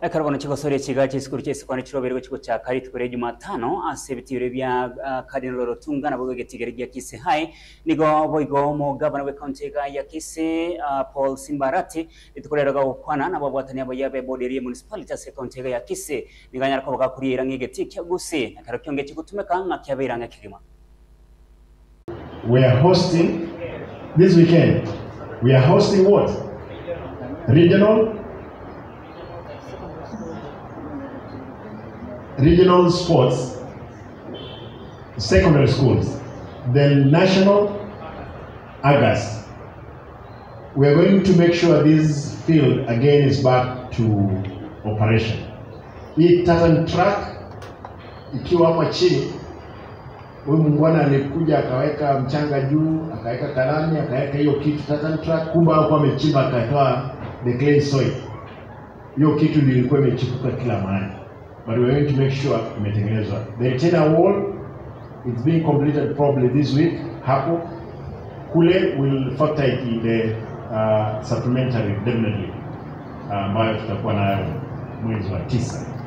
Karabona chikosore chigachi sikuru chese kwa nichiroberwe chiko cha Arati kure Jumatano asebitire bya Cardinal Rotunga na boge tigere gya KISSA hai nigo boigo mo governor we county ya KISSA Paul Arati itukorera gukwana na babwatanya bayabe boderi municipality se county ya KISSA niganya ko bagakurira ngigeti kya Gusii na karakyonge chikutumeka nka kyabiranga kirima. We are hosting this weekend. We are hosting what? Regional sports, secondary schools, then national August. We are going to make sure this field again is back to operation. Hii tartan track ikiwa hapa chini, huyu mungwana alikuja akaweka mchanga juu, akaweka karani, akaweka hiyo kitu tartan track, kumbe alikuwa amechimba akatoa the clay soil. Hiyo kitu ilikuwa imechipuka kila mahali. But we're going to make sure imetengenezwa. The retainer wall is being completed probably this week. Hapo kule will factor it in the supplementary definitely ambayo tutakuwa nayo mwezi wa 9.